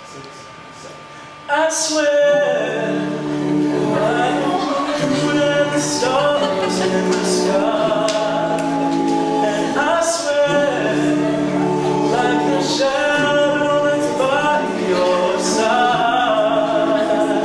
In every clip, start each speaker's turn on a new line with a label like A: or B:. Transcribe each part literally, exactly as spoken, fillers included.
A: I swear, by the moon and the stars in the sky, and I swear, like the shadow that's by your side,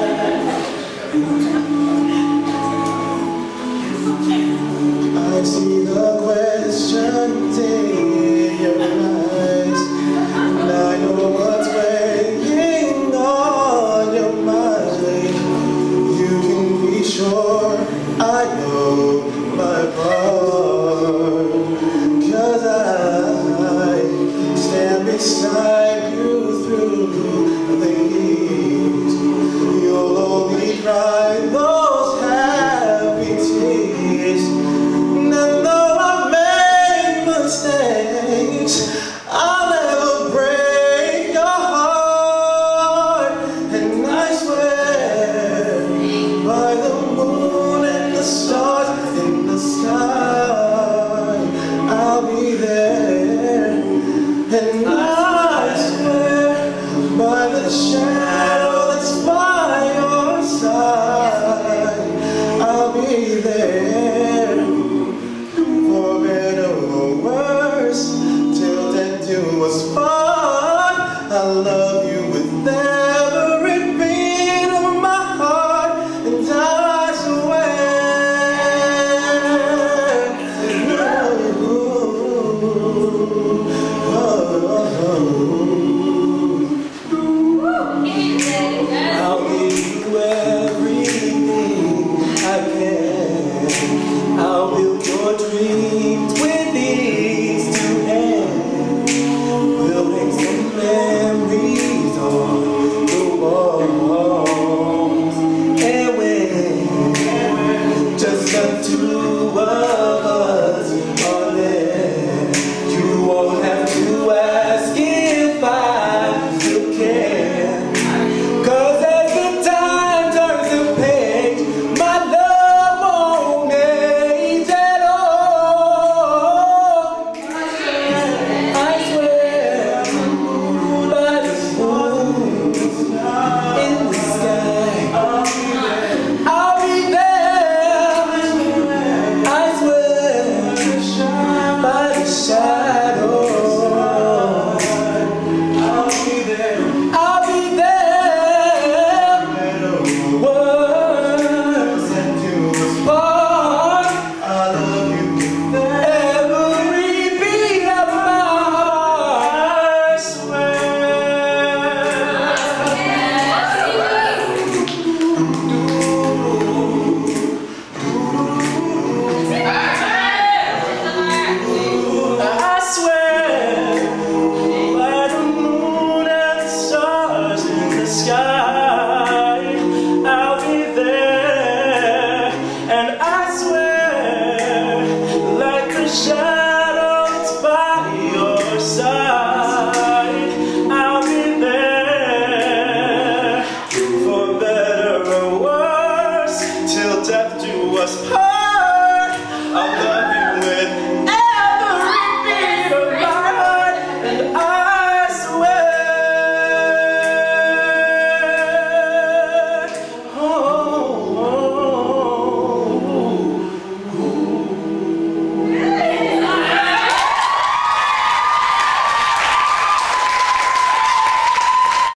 B: I see the questions in your eyes, and I know what's weighing on your mind. You can be sure I know my part, 'cause I stand beside you through the years. You'll only cry those happy tears. And though I made mistakes, I'll never break your heart. And I swear, by the moon and the stars in the sky, I'll be there. And I swear, by the shadow that's by your side, I'll be there. For better or worse, till death do us part. I love